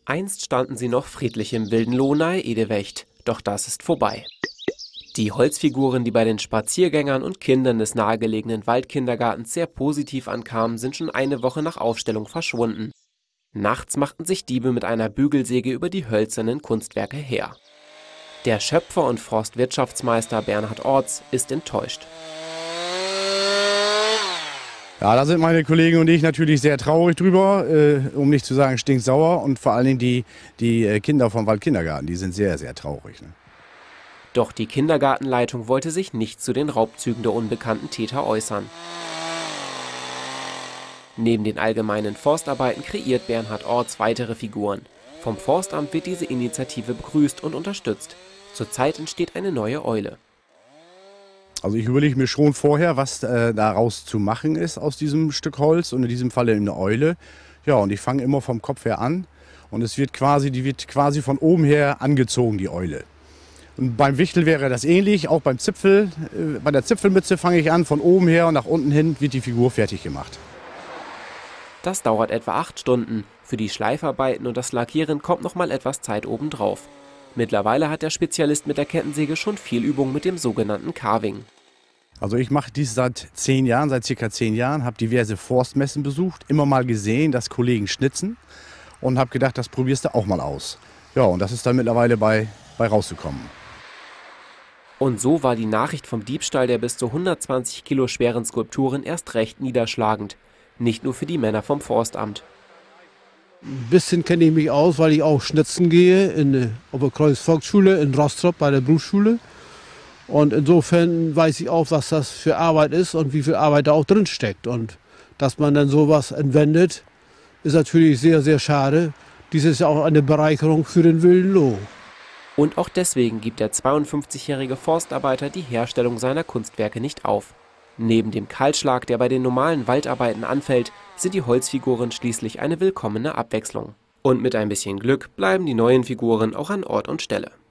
Einst standen sie noch friedlich im wilden Lohn nahe Edewecht, doch das ist vorbei. Die Holzfiguren, die bei den Spaziergängern und Kindern des nahegelegenen Waldkindergartens sehr positiv ankamen, sind schon eine Woche nach Aufstellung verschwunden. Nachts machten sich Diebe mit einer Bügelsäge über die hölzernen Kunstwerke her. Der Schöpfer und Forstwirtschaftsmeister Bernhard Orts ist enttäuscht. Ja, da sind meine Kollegen und ich natürlich sehr traurig drüber, um nicht zu sagen stinksauer. Und vor allen Dingen die Kinder vom Waldkindergarten, die sind sehr, sehr traurig. Ne? Doch die Kindergartenleitung wollte sich nicht zu den Raubzügen der unbekannten Täter äußern. Neben den allgemeinen Forstarbeiten kreiert Bernhard Orts weitere Figuren. Vom Forstamt wird diese Initiative begrüßt und unterstützt. Zurzeit entsteht eine neue Eule. Also ich überlege mir schon vorher, was daraus zu machen ist aus diesem Stück Holz und in diesem Falle eine Eule. Ja, und ich fange immer vom Kopf her an und die wird quasi von oben her angezogen, die Eule. Und beim Wichtel wäre das ähnlich, auch beim Zipfel. Bei der Zipfelmütze fange ich an, von oben her und nach unten hin wird die Figur fertig gemacht. Das dauert etwa 8 Stunden. Für die Schleifarbeiten und das Lackieren kommt noch mal etwas Zeit obendrauf. Mittlerweile hat der Spezialist mit der Kettensäge schon viel Übung mit dem sogenannten Carving. Also ich mache dies seit ca. 10 Jahren, habe diverse Forstmessen besucht, immer mal gesehen, dass Kollegen schnitzen und habe gedacht, das probierst du auch mal aus. Ja, und das ist dann mittlerweile bei rausgekommen. Und so war die Nachricht vom Diebstahl der bis zu 120 Kilo schweren Skulpturen erst recht niederschlagend. Nicht nur für die Männer vom Forstamt. Ein bisschen kenne ich mich aus, weil ich auch schnitzen gehe in der Oberkreuz-Volksschule in Rostrop bei der Berufsschule. Und insofern weiß ich auch, was das für Arbeit ist und wie viel Arbeit da auch drin steckt. Und dass man dann sowas entwendet, ist natürlich sehr, sehr schade. Dies ist ja auch eine Bereicherung für den wilden Lohn. Und auch deswegen gibt der 52-jährige Forstarbeiter die Herstellung seiner Kunstwerke nicht auf. Neben dem Kahlschlag, der bei den normalen Waldarbeiten anfällt, sind die Holzfiguren schließlich eine willkommene Abwechslung. Und mit ein bisschen Glück bleiben die neuen Figuren auch an Ort und Stelle.